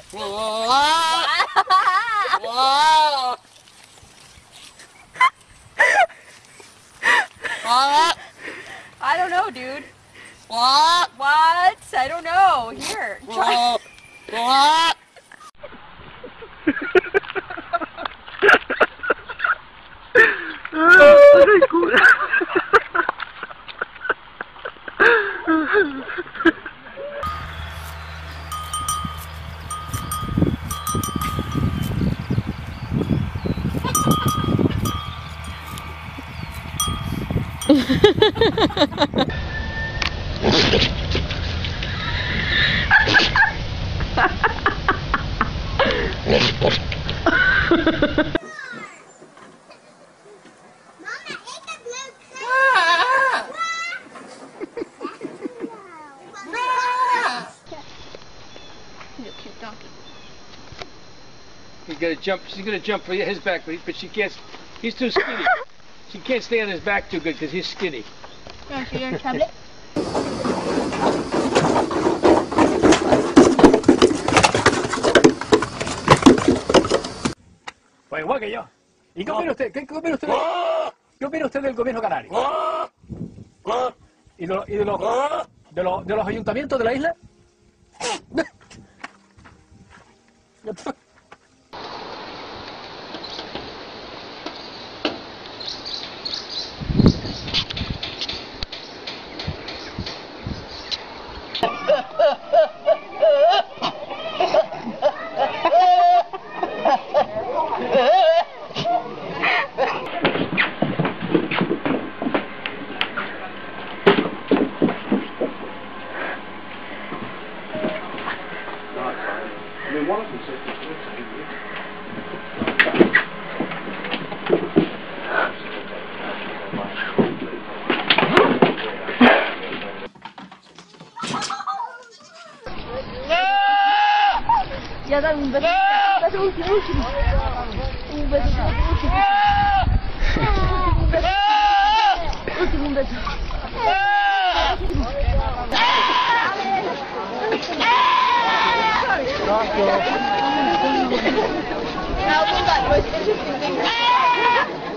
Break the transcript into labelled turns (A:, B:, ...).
A: I don't know, dude. What? I don't know. Here, try.
B: Cute donkey.
C: He's gonna jump. She's gonna jump for his back, but she can't. He's too skinny. She can't stay on his back too good because he's skinny.
B: You want to show your tablet?
D: Pues igual que yo. ¿Y qué opina usted? ¿Qué opina usted? ¿Qué opina usted del gobierno canario? ¿Y de los ayuntamientos de la isla?
B: Ya dame un beso. Beso último. Un beso último. Un beso. Gracias.